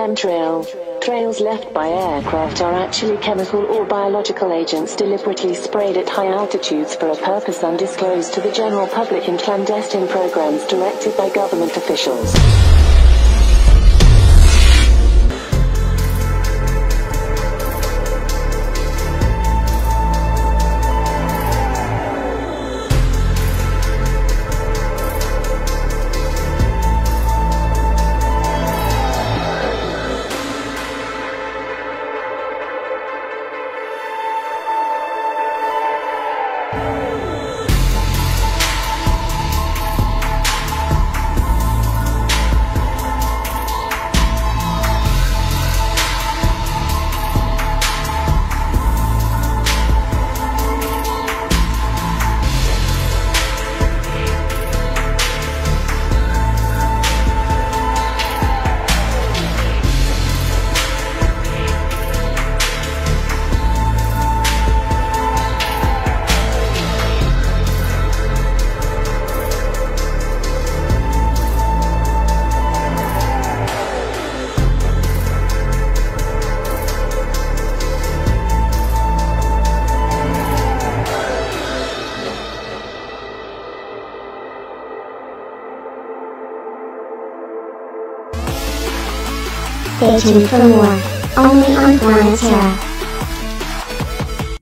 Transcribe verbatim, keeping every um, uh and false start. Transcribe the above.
Chemtrail. Trails left by aircraft are actually chemical or biological agents deliberately sprayed at high altitudes for a purpose undisclosed to the general public in clandestine programs directed by government officials. Stay tuned for more, only on Ponadto.